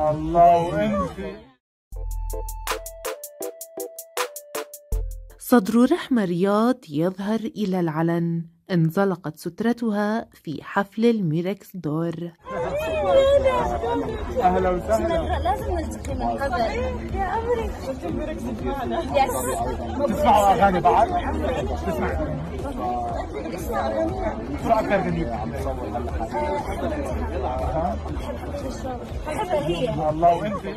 الله وانت. صدر رحمة رياض يظهر إلى العلن، انزلقت سترتها في حفل الميركس دور. اهلا وسهلا. لازم نلتقي من قبل يا أمري. تسمعوا اغاني بعض؟ تسمع شو اكثر اغنية عم تصور حبها هي. الله وانت.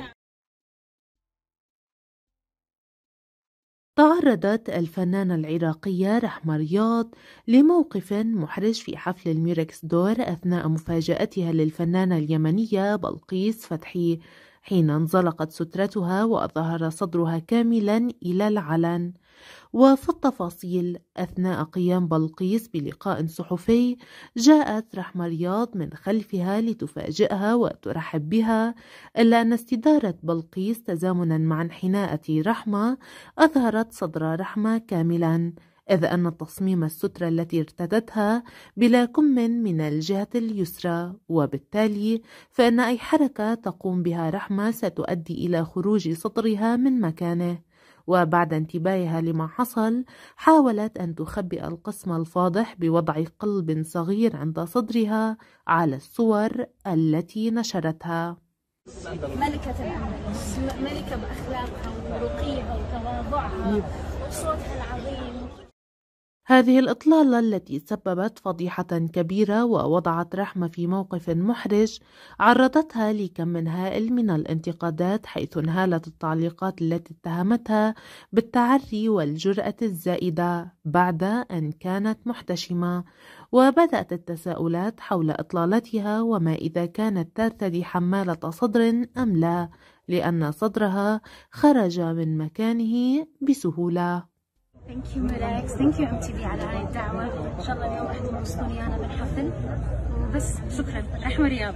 تعرضت الفنانة العراقية رحمة رياض لموقف محرج في حفل الميركس دور أثناء مفاجأتها للفنانة اليمنية بلقيس فتحي، حين انزلقت سترتها وظهر صدرها كاملا إلى العلن. وفي التفاصيل، أثناء قيام بلقيس بلقاء صحفي، جاءت رحمة رياض من خلفها لتفاجئها وترحب بها، إلا أن استدارة بلقيس تزامنا مع انحناءة رحمة أظهرت صدر رحمة كاملا، إذ أن تصميم السترة التي ارتدتها بلا كم من الجهة اليسرى، وبالتالي فإن أي حركة تقوم بها رحمة ستؤدي إلى خروج صدرها من مكانه. وبعد انتباهها لما حصل، حاولت أن تخبئ القسم الفاضح بوضع قلب صغير عند صدرها على الصور التي نشرتها. ملكة العمل، ملكة بأخلاقها ورقيها وتواضعها وصوتها العظيم. هذه الإطلالة التي سببت فضيحة كبيرة ووضعت رحمة في موقف محرج عرضتها لكم هائل من الانتقادات، حيث انهالت التعليقات التي اتهمتها بالتعري والجرأة الزائدة بعد أن كانت محتشمة. وبدأت التساؤلات حول إطلالتها وما إذا كانت ترتدي حمالة صدر أم لا، لأن صدرها خرج من مكانه بسهولة. ثانك يو ميركس، ثانك يو MTV على هاي الدعوة. إن شاء الله اليوم راح تنبسطوني أنا بالحفل وبس. شكرا. رحمة رياض.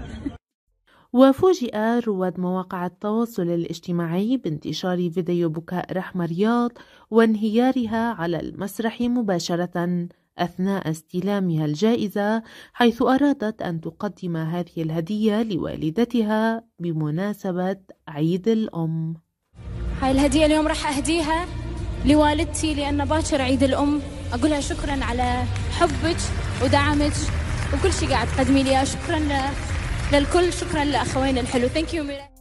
وفوجئ رواد مواقع التواصل الاجتماعي بانتشار فيديو بكاء رحمة رياض وانهيارها على المسرح مباشرة أثناء استلامها الجائزة، حيث أرادت أن تقدم هذه الهدية لوالدتها بمناسبة عيد الأم. هاي الهدية اليوم راح أهديها لوالدتي، لأن باكر عيد الأم. أقولها شكرا على حبك ودعمك وكل شيء قاعد تقدمي لي. شكرا للكل، شكرا لأخوين الحلو. ثانك يو.